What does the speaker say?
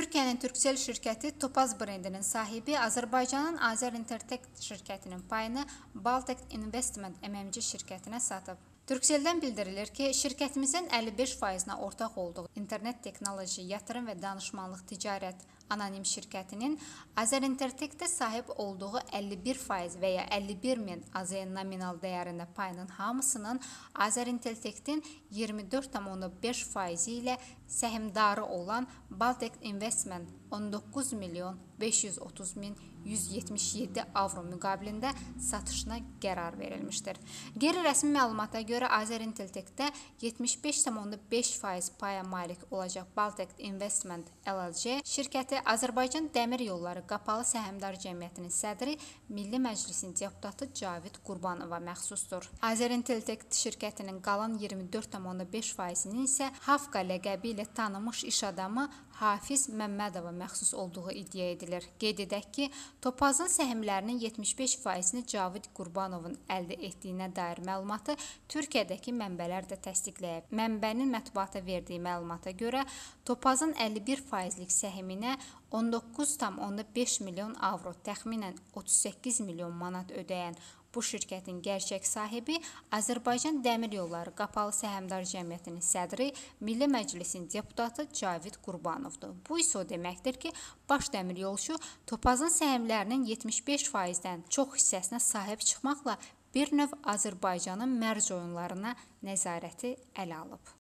Türkiyənin Turkcell şirkəti Topaz brendinin sahibi Azərbaycanın Azerintertek şirkətinin payını Baltic Investment MMC şirkətinə satıb. Turkcelldən bildirilir ki, şirkətimizin 55%-nə ortaq olduğu internet texnoloji, yatırım və danışmanlıq ticarət anonim şirkətinin Azerintertekdə sahib olduğu 51% və ya 51.000 AZN nominal dəyərində payının hamısının Azerintertektin 24,5% ilə səhmdarı olan Baltic Investment 19.530.177 avro müqabilində satışına qərar verilmişdir. Qeyri-rəsmi məlumata görə Azerintertekdə 75,5% paya malik olacaq Baltic Investment LLC şirkəti Azərbaycan Dəmir Yolları Qapalı Səhmdar Cəmiyyətinin sədri Milli Məclisin deputatı Cavid Qurbanova məxsusdur. Azerintertek şirkətinin qalan 24,5%-nin isə Hafqa ləqəbi ilə tanınmış iş adamı Hafiz Məmmədova məxsus olduğu iddia edilir. Qeyd edək ki, Topazın səhmlərinin 75%-ni Cavid Qurbanovun əldə etdiyinə dair məlumatı Türkiyədəki mənbələr də təsdiqləyib. Mənbənin mətbuata verdiyi məlumata görə Topazın 51%lik səhminə 19,5 milyon avro, təxminən 38 milyon manat ödəyən bu şirkətin gerçək sahibi Azərbaycan Dəmir Yolları Qapalı Səhmdar Cəmiyyətinin sədri, Milli Məclisin deputatı Cavid Qurbanovdur. Bu isə o deməkdir ki, baş dəmir yolçu Topazın səhmlərinin 75%-dən çox hissəsinə sahib çıxmaqla bir növ Azərbaycanın mərc oyunlarına nəzarəti ələ alıb.